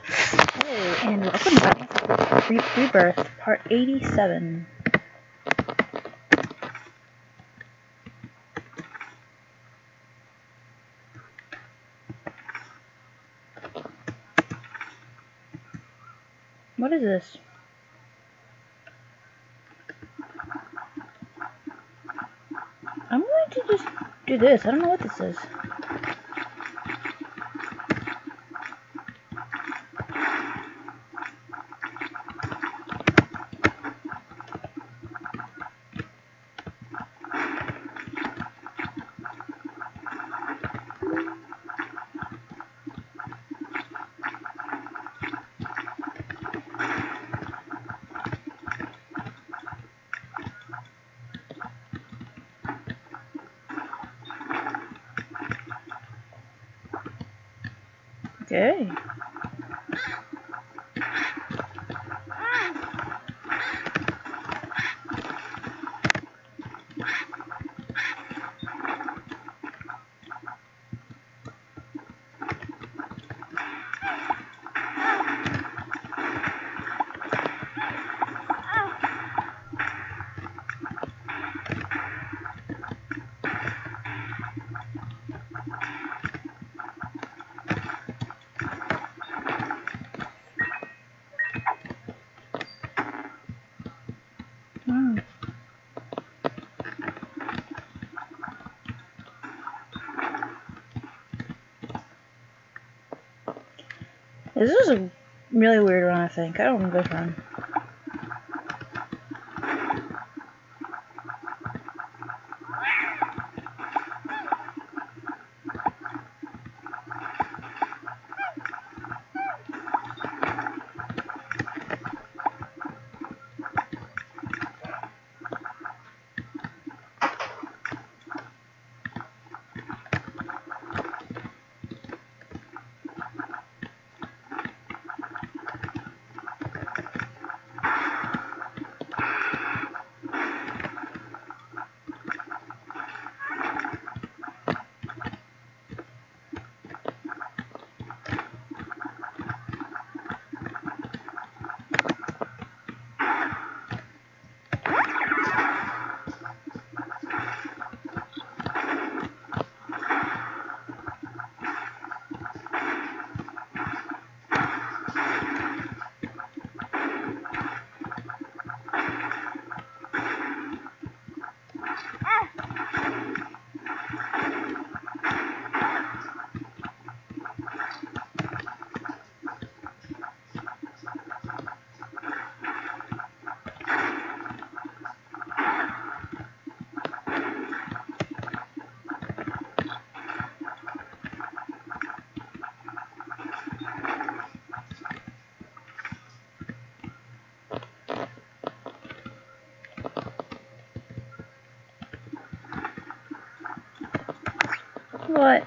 Hey, and welcome back to Isaac Rebirth, part 87. What is this? I'm going to just do this. I don't know what this is. Okay. This is a really weird run, I think. I don't remember this run. What?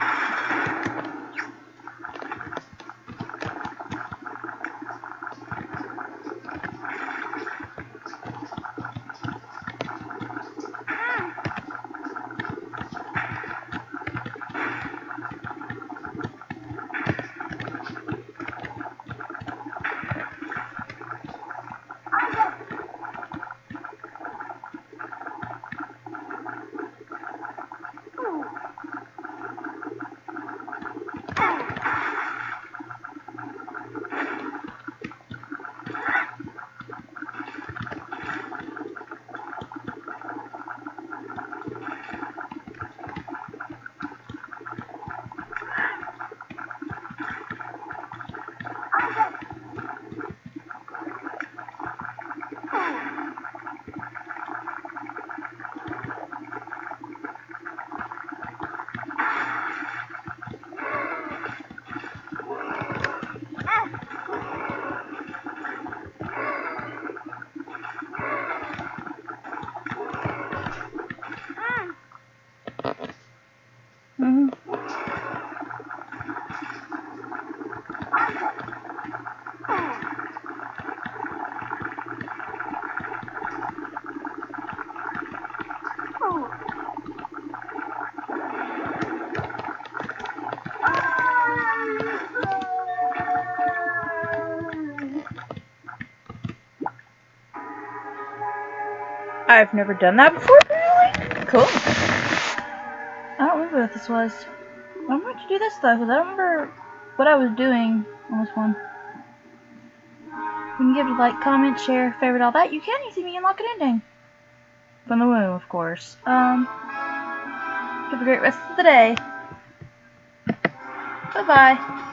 I've never done that before, really? Cool. I don't remember what this was. I remember to do this though, because I don't remember what I was doing on this one. You can give it a like, comment, share, favorite, all that. You can see me unlock an ending. From the womb, of course. Have a great rest of the day. Bye-bye.